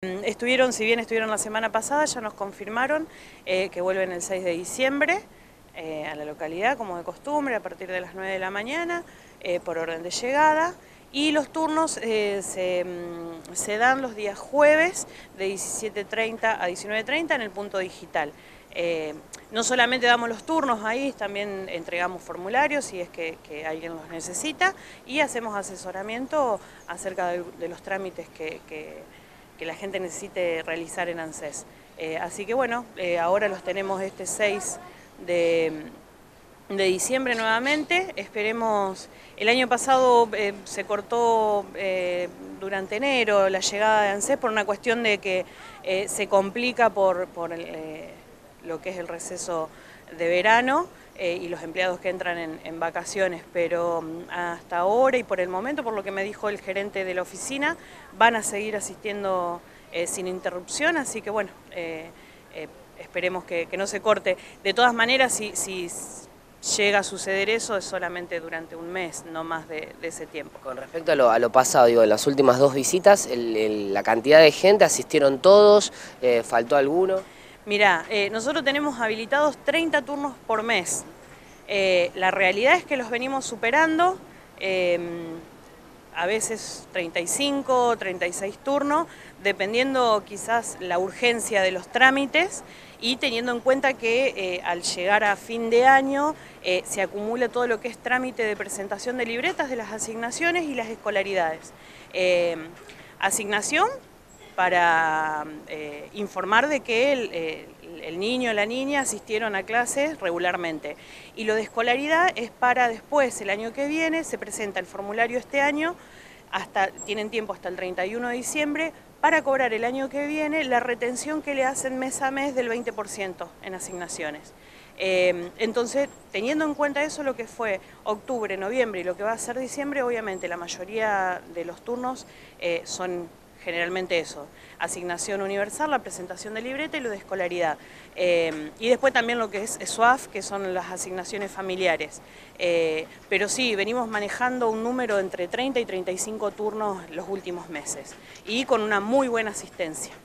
Si bien estuvieron la semana pasada, ya nos confirmaron que vuelven el 6 de diciembre a la localidad, como de costumbre, a partir de las 9 de la mañana, por orden de llegada. Y los turnos se dan los días jueves de 17:30 a 19:30 en el punto digital. No solamente damos los turnos ahí, también entregamos formularios si es que alguien los necesita y hacemos asesoramiento acerca de los trámites que la gente necesite realizar en ANSES. Así que bueno, ahora los tenemos este 6 de diciembre nuevamente. Esperemos, el año pasado se cortó durante enero la llegada de ANSES por una cuestión de que se complica por lo que es el receso de verano y los empleados que entran en vacaciones, pero hasta ahora y por el momento, por lo que me dijo el gerente de la oficina, van a seguir asistiendo sin interrupción, así que bueno, esperemos que no se corte. De todas maneras, si llega a suceder eso, es solamente durante un mes, no más de ese tiempo. Con respecto a lo pasado, digo, en las últimas 2 visitas, la cantidad de gente, ¿asistieron todos? ¿Faltó alguno? Mirá, nosotros tenemos habilitados 30 turnos por mes. La realidad es que los venimos superando, a veces 35, 36 turnos, dependiendo quizás la urgencia de los trámites y teniendo en cuenta que al llegar a fin de año se acumula todo lo que es trámite de presentación de libretas de las asignaciones y las escolaridades. Asignación para informar de que el niño o la niña asistieron a clases regularmente. Y lo de escolaridad es para después, el año que viene, se presenta el formulario este año, tienen tiempo hasta el 31 de diciembre, para cobrar el año que viene la retención que le hacen mes a mes del 20% en asignaciones. Entonces, teniendo en cuenta eso, lo que fue octubre, noviembre y lo que va a ser diciembre, obviamente la mayoría de los turnos son generalmente eso, asignación universal, la presentación de libreta y lo de escolaridad. Y después también lo que es SUAF, que son las asignaciones familiares. Pero sí, venimos manejando un número entre 30 y 35 turnos los últimos meses y con una muy buena asistencia.